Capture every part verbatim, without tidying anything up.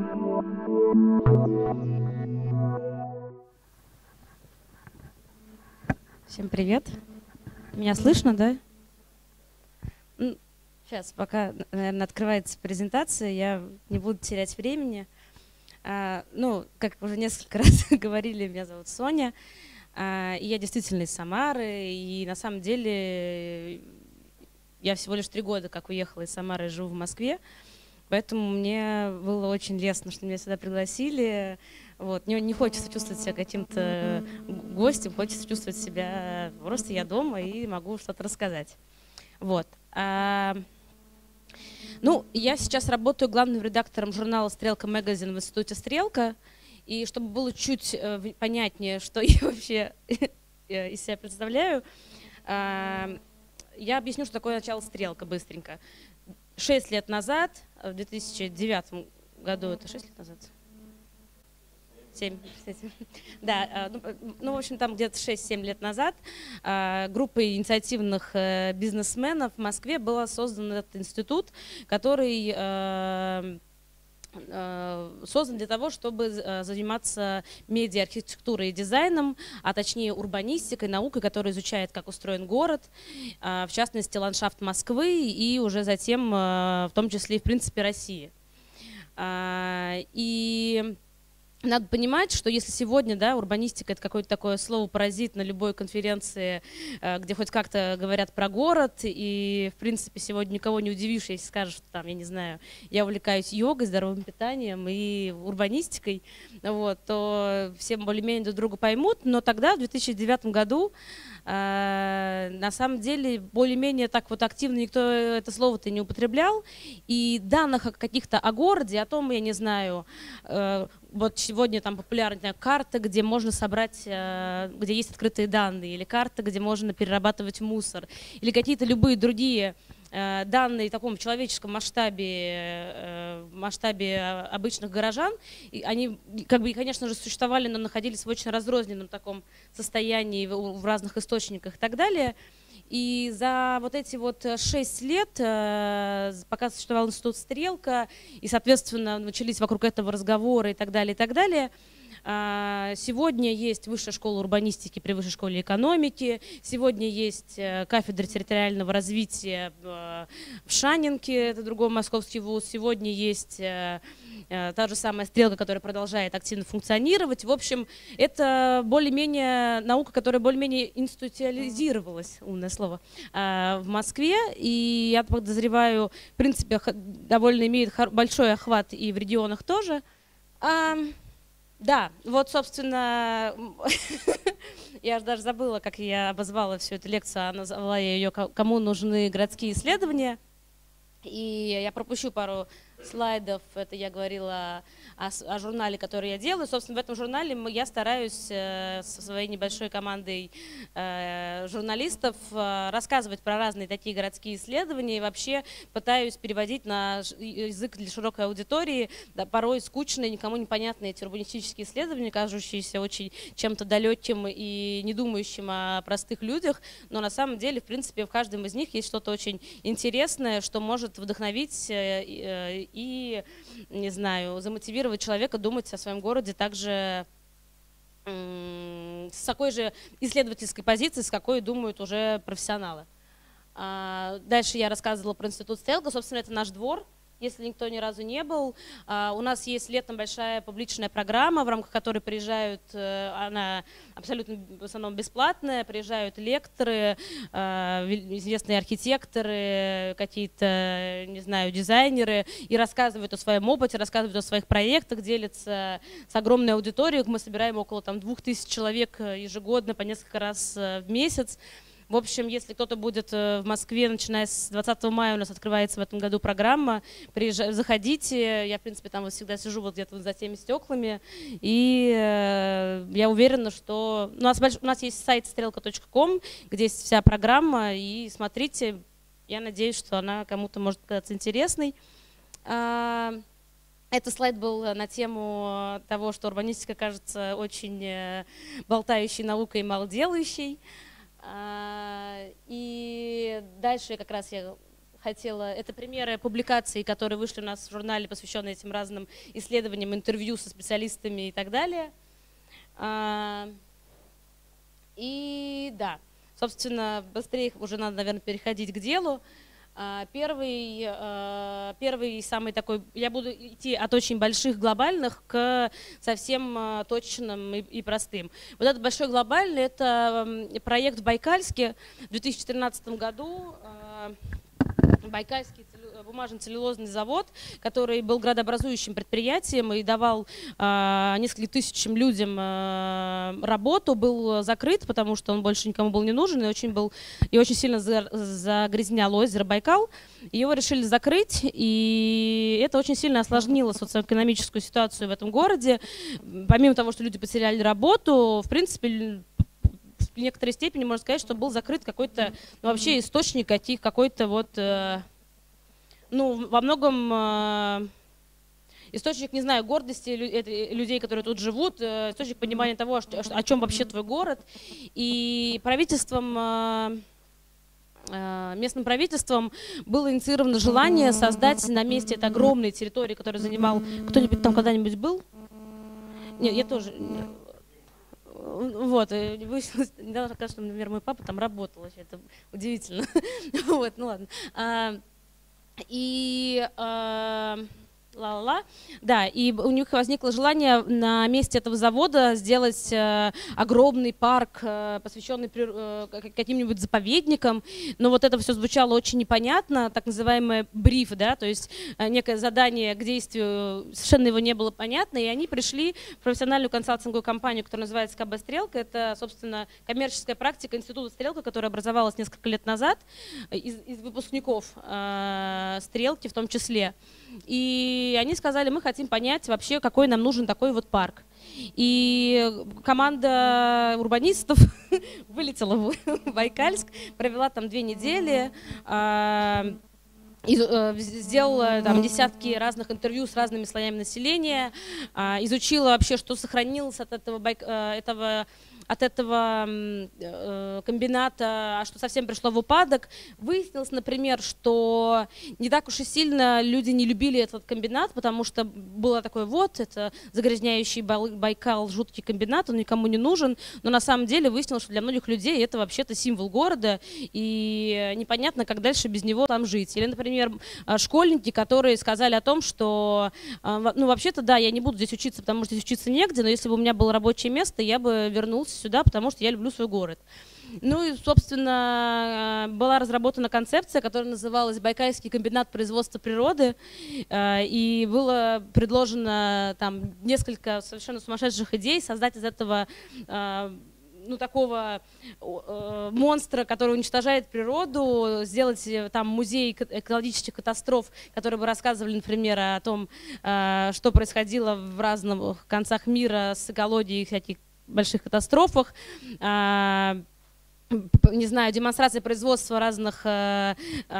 Всем привет. Меня слышно, да? Сейчас, пока, наверное, открывается презентация, я не буду терять времени. А, ну, как уже несколько раз говорили, меня зовут Соня. А, и я действительно из Самары. И на самом деле я всего лишь три года как уехала из Самары и живу в Москве. Поэтому мне было очень лестно, что меня сюда пригласили. Вот. Не, не хочется чувствовать себя каким-то гостем, хочется чувствовать себя просто я дома и могу что-то рассказать. Вот. А, ну, я сейчас работаю главным редактором журнала «Стрелка Magazine» в институте «Стрелка». И чтобы было чуть понятнее, что я вообще из себя представляю, я объясню, что такое начало «Стрелка» быстренько. Шесть лет назад, в две тысячи девятом году, это шесть лет назад? Семь, кстати. Да, ну, ну, в общем, там где-то шесть-семь лет назад группой инициативных бизнесменов в Москве был создан этот институт, который создан для того, чтобы заниматься медиа-архитектурой и дизайном, а точнее урбанистикой, наукой, которая изучает, как устроен город, в частности, ландшафт Москвы и уже затем, в том числе, и в принципе, России. И надо понимать, что если сегодня, да, урбанистика — это какое-то такое слово-паразит на любой конференции, где хоть как-то говорят про город, и, в принципе, сегодня никого не удивишь, если скажешь, что там, я не знаю, я увлекаюсь йогой, здоровым питанием и урбанистикой, вот, то все более-менее друг друга поймут. Но тогда, в две тысячи девятом году, э, на самом деле, более-менее так вот активно никто это слово-то не употреблял, и данных каких-то о городе, о том, я не знаю, э, вот сегодня там популярна карта, где можно собрать, где есть открытые данные, или карта, где можно перерабатывать мусор, или какие-то любые другие данные в таком человеческом масштабе, масштабе обычных горожан. И они, как бы, конечно же, существовали, но находились в очень разрозненном таком состоянии в разных источниках и так далее. И за вот эти вот шесть лет, пока существовал институт «Стрелка», и, соответственно, начались вокруг этого разговоры и так далее, и так далее, сегодня есть Высшая школа урбанистики при Высшей школе экономики, сегодня есть кафедра территориального развития в Шанинке, это другой московский вуз, сегодня есть та же самая «Стрелка», которая продолжает активно функционировать. В общем, это более-менее наука, которая более-менее институциализировалась, умное слово, в Москве. И я подозреваю, в принципе, довольно имеет большой охват и в регионах тоже. А, да, вот, собственно, я даже забыла, как я обозвала всю эту лекцию, а назвала я ее «Кому нужны городские исследования». И я пропущу пару слайдов, это я говорила о, о журнале, который я делаю. Собственно, в этом журнале я стараюсь э, со своей небольшой командой э, журналистов э, рассказывать про разные такие городские исследования и вообще пытаюсь переводить на язык для широкой аудитории, да, порой скучные, никому непонятные эти урбанистические исследования, кажущиеся очень чем-то далеким и не думающим о простых людях, но на самом деле, в принципе, в каждом из них есть что-то очень интересное, что может вдохновить э, и, не знаю, замотивировать человека думать о своем городе также с такой же исследовательской позиции, с какой думают уже профессионалы. Дальше я рассказывала про институт «Стрелка». Собственно, это наш двор. Если никто ни разу не был, у нас есть летом большая публичная программа, в рамках которой приезжают, она абсолютно в основном бесплатная, приезжают лекторы, известные архитекторы, какие-то, не знаю, дизайнеры и рассказывают о своем опыте, рассказывают о своих проектах, делятся с огромной аудиторией. Мы собираем около там, двух тысяч человек ежегодно по несколько раз в месяц. В общем, если кто-то будет в Москве, начиная с двадцатого мая, у нас открывается в этом году программа, приезжайте, заходите, я, в принципе, там вот всегда сижу вот где-то за теми стеклами, и э, я уверена, что у нас, больш... у нас есть сайт стрелка точка ком, где есть вся программа, и смотрите, я надеюсь, что она кому-то может показаться интересной. Этот слайд был на тему того, что урбанистика кажется очень болтающей наукой и малоделающей. И дальше как раз я хотела, это примеры публикаций, которые вышли у нас в журнале, посвященные этим разным исследованиям, интервью со специалистами и так далее. И да, собственно, быстрее уже надо, наверное, переходить к делу. Первый, первый самый такой, я буду идти от очень больших глобальных к совсем точным и, и простым. Вот этот большой глобальный, это проект в Байкальске в две тысячи тринадцатом году. Байкальский бумажно-целлюлозный завод, который был градообразующим предприятием и давал э, нескольким тысячам людям э, работу, был закрыт, потому что он больше никому был не нужен и очень, был, и очень сильно загрязнял озеро Байкал. Его решили закрыть, и это очень сильно осложнило социоэкономическую ситуацию в этом городе. Помимо того, что люди потеряли работу, в принципе, в некоторой степени можно сказать, что был закрыт какой-то ну, вообще источник каких какой-то вот, э, ну, во многом э, источник, не знаю, гордости людей, которые тут живут, э, источник понимания того, что, о чем вообще твой город. И правительством, э, э, местным правительством было инициировано желание создать на месте этой огромной территории, которую занимал... Кто-нибудь там когда-нибудь был? Нет, я тоже... Вот, выяснилось, да, что, например, мой папа там работал, вообще, это удивительно. Вот, ну ладно. А, и а, ла-ла-ла. Да, и у них возникло желание на месте этого завода сделать э, огромный парк, э, посвященный э, каким-нибудь заповедникам. Но вот это все звучало очень непонятно, так называемый бриф, да, то есть э, некое задание к действию, совершенно его не было понятно, и они пришли в профессиональную консалтинговую компанию, которая называется ка бэ «Стрелка». Это, собственно, коммерческая практика института «Стрелка», которая образовалась несколько лет назад из, из выпускников э, «Стрелки» в том числе. И они сказали, мы хотим понять вообще, какой нам нужен такой вот парк. И команда урбанистов вылетела в Байкальск, провела там две недели, сделала там десятки разных интервью с разными слоями населения, изучила вообще, что сохранилось от этого, этого от этого э, комбината, а что совсем пришло в упадок. Выяснилось, например, что не так уж и сильно люди не любили этот комбинат, потому что было такое вот, это загрязняющий Байкал, жуткий комбинат, он никому не нужен, но на самом деле выяснилось, что для многих людей это вообще-то символ города, и непонятно, как дальше без него там жить. Или, например, школьники, которые сказали о том, что, ну, вообще-то, да, я не буду здесь учиться, потому что здесь учиться негде, но если бы у меня было рабочее место, я бы вернулся сюда, потому что я люблю свой город. Ну и, собственно, была разработана концепция, которая называлась «Байкальский комбинат производства природы», и было предложено там несколько совершенно сумасшедших идей создать из этого ну, такого э, монстра, который уничтожает природу, сделать там музей экологических катастроф, которые бы рассказывали, например, о том, э, что происходило в разных концах мира с экологией, всяких больших катастрофах, э, не знаю, демонстрация производства разных э,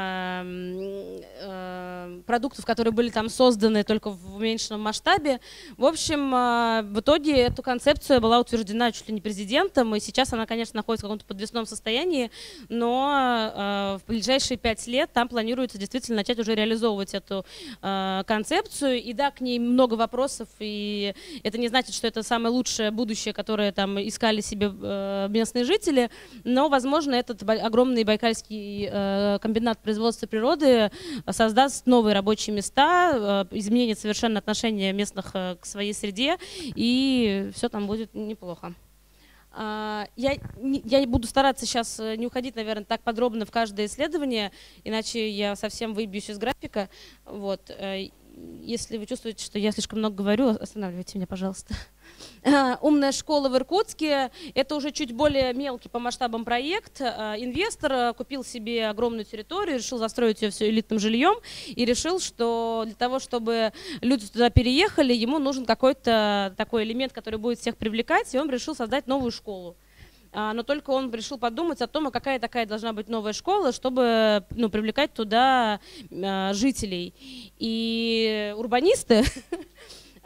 э, э, продуктов, которые были там созданы только в уменьшенном масштабе. В общем, э, в итоге эта концепция была утверждена чуть ли не президентом, и сейчас она, конечно, находится в каком-то подвесном состоянии, но э, в ближайшие пять лет там планируется действительно начать уже реализовывать эту э, концепцию. И да, к ней много вопросов, и это не значит, что это самое лучшее будущее, которое там искали себе э, местные жители, но, возможно, этот огромный байкальский э, комбинат производства природы создаст новые рабочие места, э, изменит совершенно отношение местных э, к своей среде, и все там будет неплохо. Э, я, не, я буду стараться сейчас не уходить, наверное, так подробно в каждое исследование, иначе я совсем выбьюсь из графика. Вот. Э, если вы чувствуете, что я слишком много говорю, останавливайте меня, пожалуйста. Умная школа в Иркутске – это уже чуть более мелкий по масштабам проект. Инвестор купил себе огромную территорию, решил застроить ее все элитным жильем и решил, что для того, чтобы люди туда переехали, ему нужен какой-то такой элемент, который будет всех привлекать, и он решил создать новую школу. Но только он решил подумать о том, а какая такая должна быть новая школа, чтобы ну, привлекать туда жителей. И урбанисты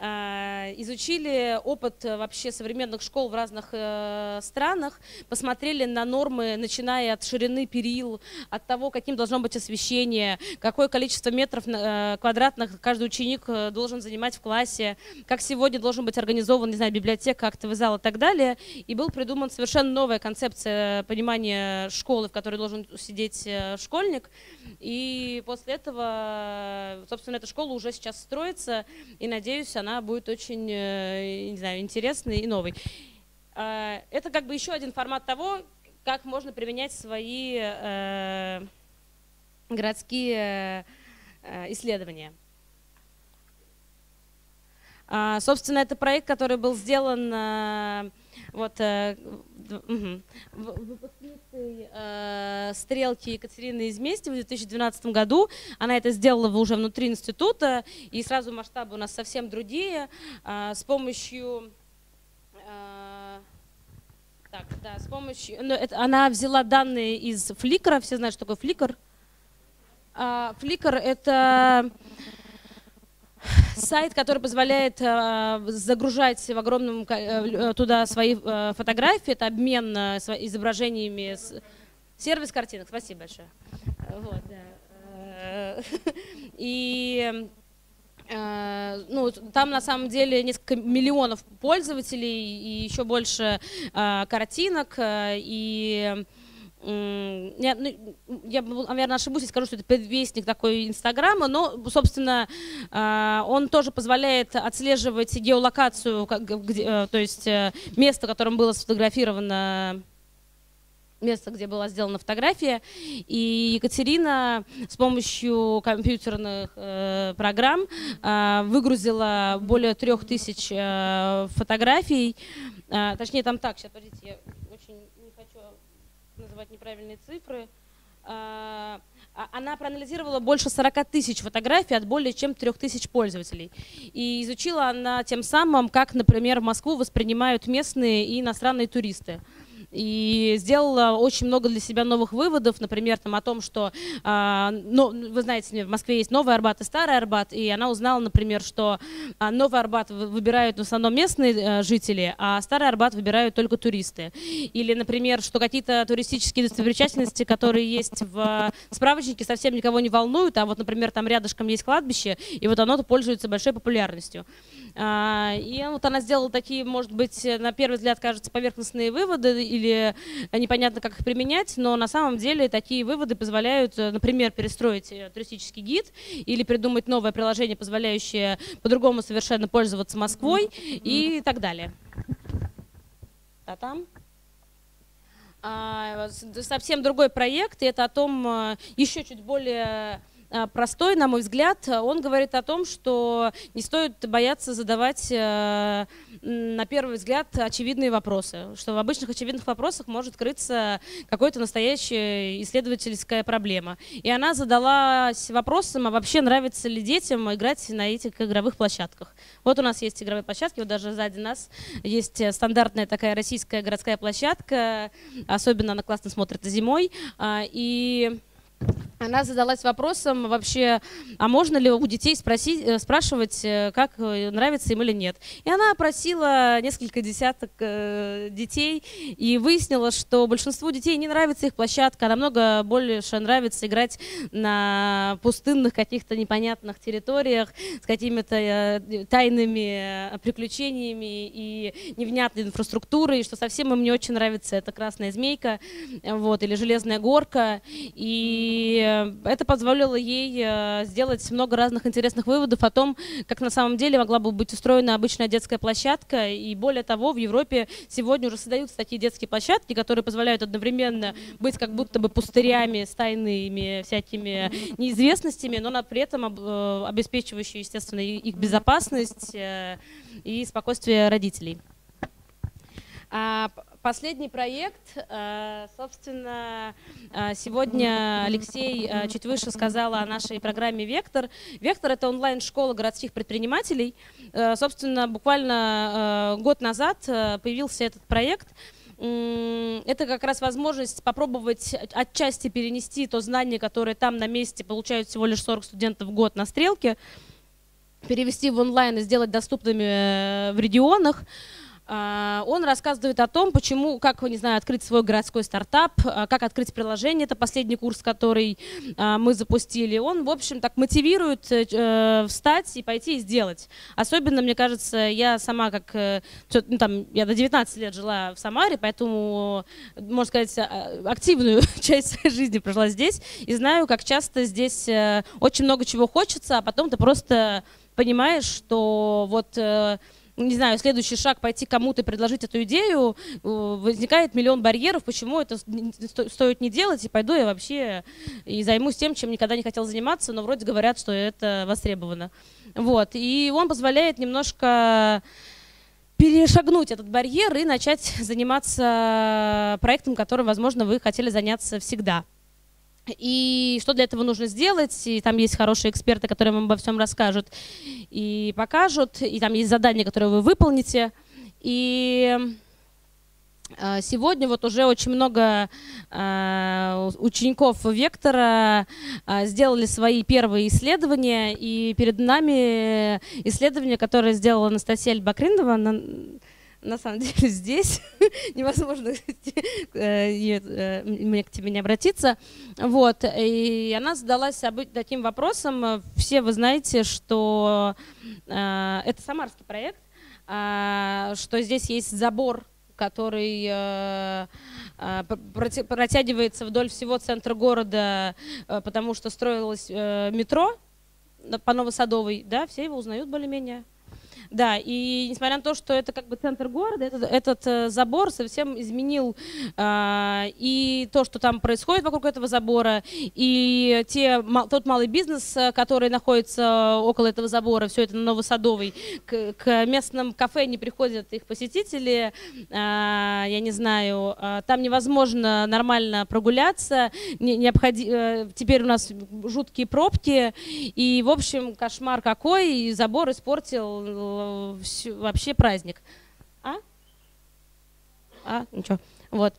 изучили опыт вообще современных школ в разных э, странах, посмотрели на нормы, начиная от ширины перил, от того, каким должно быть освещение, какое количество метров э, квадратных каждый ученик должен занимать в классе, как сегодня должен быть организован, не знаю, библиотека, актовый зал и так далее. И был придуман совершенно новая концепция понимания школы, в которой должен сидеть школьник. И после этого, собственно, эта школа уже сейчас строится, и, надеюсь, она будет очень, не знаю, интересной и новой. Это как бы еще один формат того, как можно применять свои э, городские э, исследования. А, собственно, это проект, который был сделан э, вот, э, угу, выпускницей э, «Стрелки» Екатерины Изместьевой в две тысячи двенадцатом году. Она это сделала уже внутри института, и сразу масштабы у нас совсем другие. Э, с помощью... Э, так, да, с помощью... Ну, это, она взяла данные из Flickr. Все знают, что такое Flickr. Э, Flickr — это... сайт, который позволяет э, загружать в огромном э, туда свои э, фотографии, это обмен э, изображениями, с... сервис картинок. Спасибо большое. Вот, да. И э, ну, там на самом деле несколько миллионов пользователей и еще больше э, картинок. Э, и Я, ну, я, наверное, ошибусь и скажу, что это предвестник такой Инстаграма, но, собственно, он тоже позволяет отслеживать геолокацию, где, то есть место, в котором было сфотографировано, место, где была сделана фотография. И Екатерина с помощью компьютерных э, программ э, выгрузила более трех тысяч э, фотографий. Э, точнее, там так, сейчас, подождите, я очень не хочу называть неправильные цифры. Она проанализировала больше сорока тысяч фотографий от более чем трёх тысяч пользователей. И изучила она тем самым, как, например, Москву воспринимают местные и иностранные туристы. И сделала очень много для себя новых выводов, например, там, о том, что, э, ну, вы знаете, в Москве есть Новый Арбат и Старый Арбат, и она узнала, например, что э, Новый Арбат выбирают в основном местные э, жители, а Старый Арбат выбирают только туристы. Или, например, что какие-то туристические достопримечательности, которые есть в справочнике, совсем никого не волнуют, а вот, например, там рядышком есть кладбище, и вот оно пользуется большой популярностью. Э, и вот она сделала такие, может быть, на первый взгляд, кажется, поверхностные выводы, или непонятно, как их применять, но на самом деле такие выводы позволяют, например, перестроить туристический гид или придумать новое приложение, позволяющее по-другому совершенно пользоваться Москвой и так далее. Та-там. А, совсем другой проект, и это о том, еще чуть более простой, на мой взгляд. Он говорит о том, что не стоит бояться задавать на первый взгляд очевидные вопросы, что в обычных очевидных вопросах может крыться какая-то настоящая исследовательская проблема. И она задалась вопросом, а вообще нравится ли детям играть на этих игровых площадках. Вот у нас есть игровые площадки, вот даже сзади нас есть стандартная такая российская городская площадка, особенно она классно смотрится зимой. И она задалась вопросом вообще, а можно ли у детей спросить, спрашивать, как нравится им или нет. И она опросила несколько десяток э, детей и выяснила, что большинству детей не нравится их площадка, а намного больше нравится играть на пустынных каких-то непонятных территориях с какими-то э, тайными приключениями и невнятной инфраструктурой, и что совсем им не очень нравится эта красная змейка, вот, или железная горка. И это позволило ей сделать много разных интересных выводов о том, как на самом деле могла бы быть устроена обычная детская площадка. И более того, в Европе сегодня уже создаются такие детские площадки, которые позволяют одновременно быть как будто бы пустырями с тайными всякими неизвестностями, но при этом обеспечивающие, естественно, их безопасность и спокойствие родителей. Последний проект, собственно, сегодня Алексей чуть выше сказал о нашей программе «Вектор». «Вектор» — это онлайн-школа городских предпринимателей. Собственно, буквально год назад появился этот проект. Это как раз возможность попробовать отчасти перенести то знание, которое там на месте получают всего лишь сорок студентов в год на «Стрелке», перевести в онлайн и сделать доступными в регионах. Он рассказывает о том, почему, как, не знаю, открыть свой городской стартап, как открыть приложение, это последний курс, который мы запустили. Он, в общем, так мотивирует встать и пойти и сделать. Особенно, мне кажется, я сама, как, ну, там, я до девятнадцати лет жила в Самаре, поэтому, можно сказать, активную часть своей жизни прожила здесь, и знаю, как часто здесь очень много чего хочется, а потом ты просто понимаешь, что вот... не знаю, следующий шаг пойти кому-то и предложить эту идею, возникает миллион барьеров, почему это стоит не делать, и пойду я вообще и займусь тем, чем никогда не хотел заниматься, но вроде говорят, что это востребовано. Вот. И он позволяет немножко перешагнуть этот барьер и начать заниматься проектом, которым, возможно, вы хотели заняться всегда. И что для этого нужно сделать, и там есть хорошие эксперты, которые вам обо всем расскажут и покажут, и там есть задания, которые вы выполните. И сегодня вот уже очень много учеников Вектора сделали свои первые исследования, и перед нами исследование, которое сделала Анастасия Альбакринова, на самом деле здесь невозможно мне к тебе не обратиться. Вот. И она задалась таким вопросом. Все вы знаете, что э, это самарский проект, э, что здесь есть забор, который э, э, протягивается вдоль всего центра города, э, потому что строилось э, метро по Новосадовой. Да, все его узнают более-менее. Да, и несмотря на то, что это как бы центр города, этот, этот э, забор совсем изменил э, и то, что там происходит вокруг этого забора, и те, мал, тот малый бизнес, который находится около этого забора, все это на Новосадовой, к, к местным кафе не приходят их посетители, э, я не знаю, э, там невозможно нормально прогуляться, не, необходи, э, теперь у нас жуткие пробки, и, в общем, кошмар какой, и забор испортил вообще праздник. А? А? Ничего. Вот.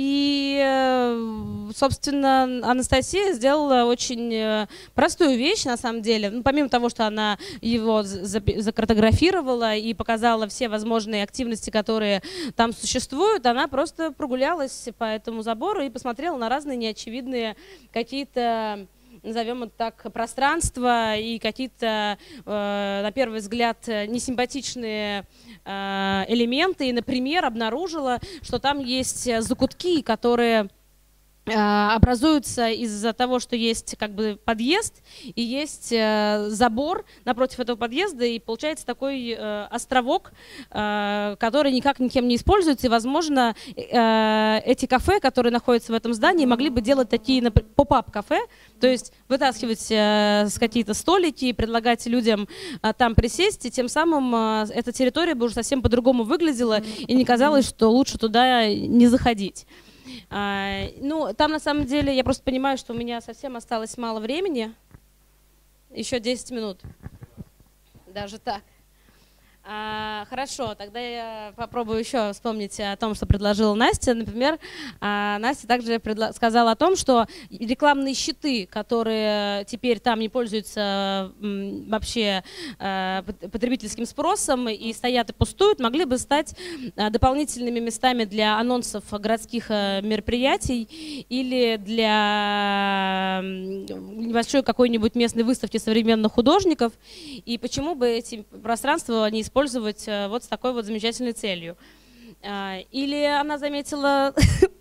И, собственно, Анастасия сделала очень простую вещь, на самом деле. Ну, помимо того, что она его закартографировала и показала все возможные активности, которые там существуют, она просто прогулялась по этому забору и посмотрела на разные неочевидные какие-то, назовем это так, пространства и какие-то, э, на первый взгляд, несимпатичные э, элементы. И, например, обнаружила, что там есть закутки, которые э, образуются из-за того, что есть как бы подъезд и есть э, забор напротив этого подъезда, и получается такой э, островок, э, который никак никем не используется. И, возможно, э, эти кафе, которые находятся в этом здании, могли бы делать такие поп-ап кафе, то есть вытаскивать э, с какие-то столики, предлагать людям э, там присесть, и тем самым э, эта территория бы уже совсем по-другому выглядела, и не казалось, что лучше туда не заходить. А, ну, там на самом деле я просто понимаю, что у меня совсем осталось мало времени, еще десять минут, даже так. А, хорошо, тогда я попробую еще вспомнить о том, что предложила Настя. Например, а, Настя также сказала о том, что рекламные щиты, которые теперь там не пользуются м, вообще а, потребительским спросом и стоят и пустуют, могли бы стать а, дополнительными местами для анонсов городских а, мероприятий или для небольшой какой-нибудь местной выставки современных художников. И почему бы эти пространства не использовать использовать вот с такой вот замечательной целью. Или она заметила...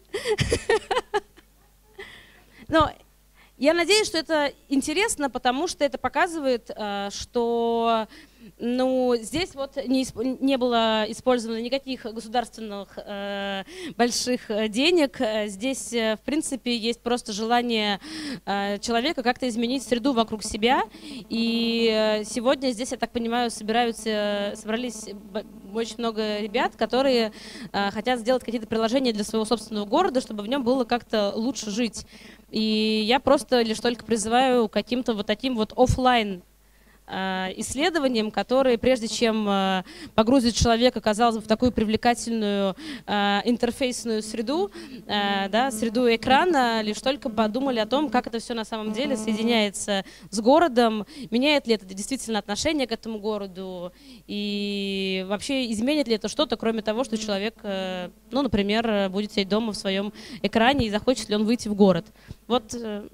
Но я надеюсь, что это интересно, потому что это показывает, что ну, здесь вот не, не было использовано никаких государственных э, больших денег. Здесь, в принципе, есть просто желание э, человека как-то изменить среду вокруг себя. И сегодня здесь, я так понимаю, собираются, собрались очень много ребят, которые э, хотят сделать какие-то приложения для своего собственного города, чтобы в нем было как-то лучше жить. И я просто лишь только призываю к каким-то вот таким вот офлайн исследованиям, которые, прежде чем погрузить человека, казалось бы, в такую привлекательную интерфейсную среду, да, среду экрана, лишь только подумали о том, как это все на самом деле соединяется с городом, меняет ли это действительно отношение к этому городу, и вообще изменит ли это что-то, кроме того, что человек, ну, например, будет сидеть дома в своем экране, и захочет ли он выйти в город. Вот.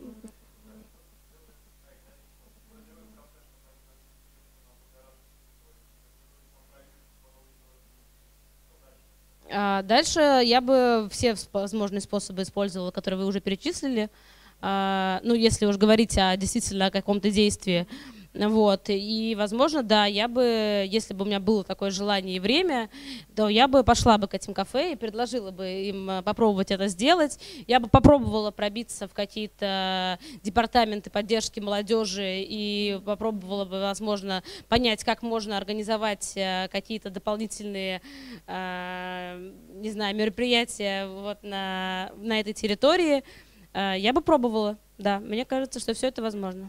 Дальше я бы все возможные способы использовала, которые вы уже перечислили. Ну, если уж говорить о действительно о каком-то действии. Вот. И, возможно, да, я бы, если бы у меня было такое желание и время, то я бы пошла бы к этим кафе и предложила бы им попробовать это сделать. Я бы попробовала пробиться в какие-то департаменты поддержки молодежи и попробовала бы, возможно, понять, как можно организовать какие-то дополнительные, не знаю, мероприятия вот на, на этой территории. Я бы пробовала, да. Мне кажется, что все это возможно.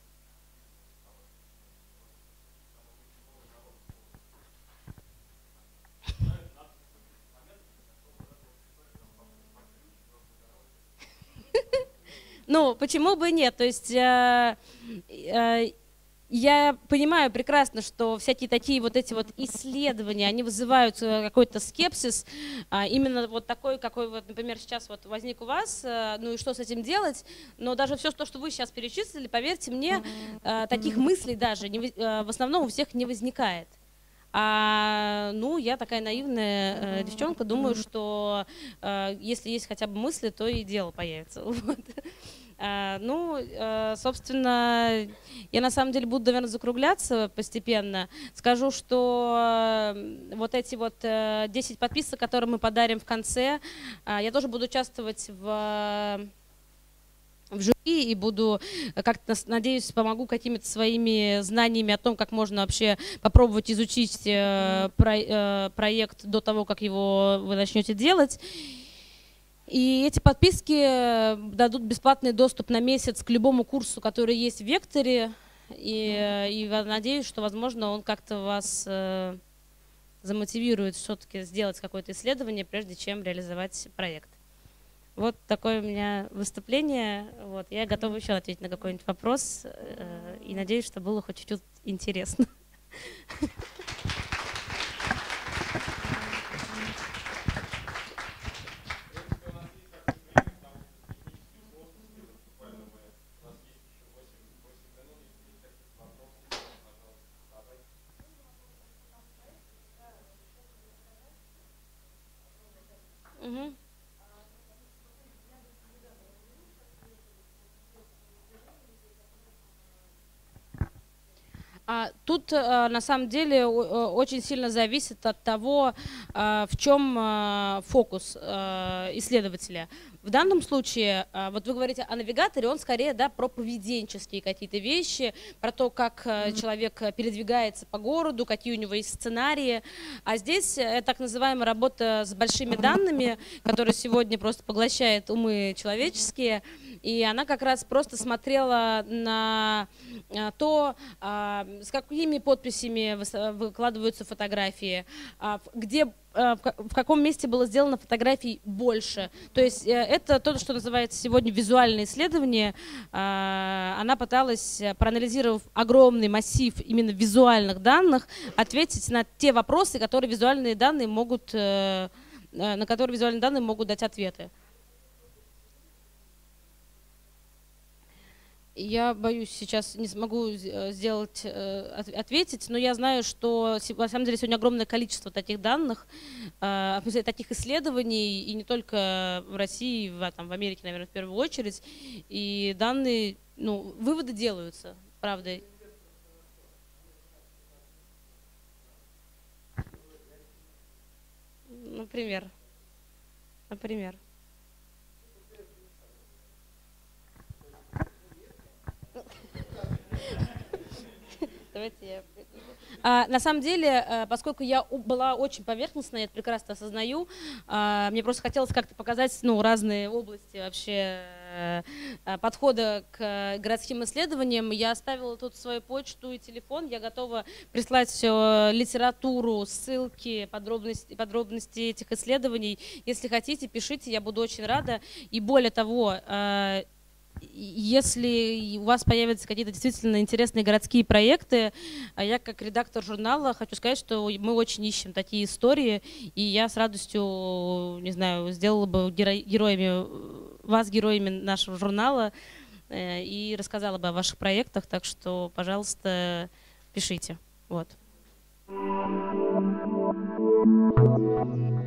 Ну, почему бы нет? То есть э, э, я понимаю прекрасно, что всякие такие вот эти вот исследования, они вызывают какой-то скепсис, а именно вот такой, какой вот, например, сейчас вот возник у вас, ну и что с этим делать, но даже все то, что вы сейчас перечислили, поверьте мне, таких мыслей даже не, в основном у всех не возникает. А, ну, я такая наивная э, девчонка, думаю, что э, если есть хотя бы мысли, то и дело появится. Вот. А, ну, э, собственно, я на самом деле буду, наверное, закругляться постепенно. Скажу, что э, вот эти вот э, десять подписок, которые мы подарим в конце, э, я тоже буду участвовать в... в жюри и буду, как-то, надеюсь, помогу какими-то своими знаниями о том, как можно вообще попробовать изучить э, про, э, проект до того, как его вы начнете делать. И эти подписки дадут бесплатный доступ на месяц к любому курсу, который есть в Векторе. И, и надеюсь, что, возможно, он как-то вас э, замотивирует все-таки сделать какое-то исследование, прежде чем реализовать проект. Вот такое у меня выступление. Вот. Я готова еще ответить на какой-нибудь вопрос. Э, и надеюсь, что было хоть чуть-чуть интересно. Угу. Тут на самом деле очень сильно зависит от того, в чем фокус исследователя. В данном случае, вот вы говорите о навигаторе, он скорее, да, про поведенческие какие-то вещи, про то, как человек передвигается по городу, какие у него есть сценарии. А здесь так называемая работа с большими данными, которая сегодня просто поглощает умы человеческие. И она как раз просто смотрела на то, с какими подписями выкладываются фотографии, где, в каком месте было сделано фотографий больше. То есть это то, что называется сегодня визуальное исследование. Она пыталась, проанализировав огромный массив именно визуальных данных, ответить на те вопросы, которые визуальные данные могут, на которые визуальные данные могут дать ответы. Я боюсь, сейчас не смогу сделать, ответить, но я знаю, что на самом деле сегодня огромное количество таких данных, таких исследований, и не только в России, в, там, в Америке, наверное, в первую очередь. И данные, ну, выводы делаются, правда. Например. Например. Давайте я... а, на самом деле, поскольку я была очень поверхностной, я это прекрасно осознаю, а, мне просто хотелось как-то показать, ну, разные области вообще, а, исследований, и не только в России, в Америке, наверное, в первую очередь. И данные, ну, выводы делаются, правда. например. э, подхода к городским исследованиям. Я оставила тут свою почту и телефон. Я готова прислать все, литературу, ссылки, подробности, подробности этих исследований. Если хотите, пишите, я буду очень рада. И более того, э, если у вас появятся какие-то действительно интересные городские проекты, я как редактор журнала хочу сказать, что мы очень ищем такие истории, и я с радостью, не знаю, сделала бы героями, вас героями нашего журнала и рассказала бы о ваших проектах, так что, пожалуйста, пишите. Вот.